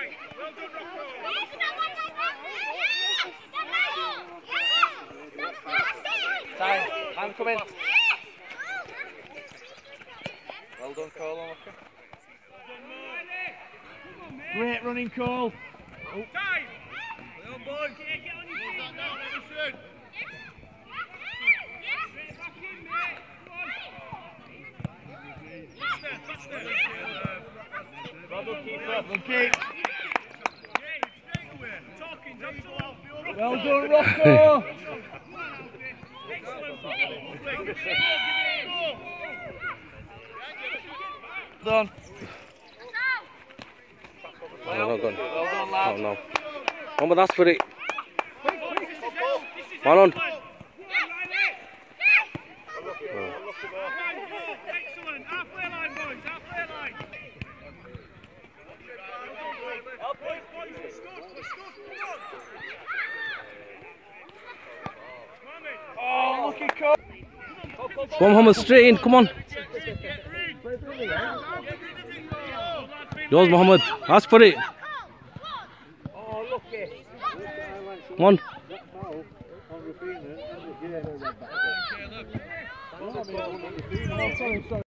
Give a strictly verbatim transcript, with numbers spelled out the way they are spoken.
Time. Time come in. Well done, Cole. Great running call. Oh. Time! Well, boys, get on your feet now, Everson. Straight back in, mate. Come on. Faster, faster. Well done, keeper. Good kick. Straight away. Talking's absolutely. Well done, Rocco. Excellent. Done. No, not gone. Well done, lad. Oh no. Come on, that's for it. Come on. Excellent. Halfway line, boys. Halfway line. Help us, boys. We're stood. We're stood. Come on. Oh, lucky Cole. Come on, Mohammed, straight in. Come on. Yours, Mohammed. Ask for it. Oh, lucky. Come on. Oh, sorry, sorry.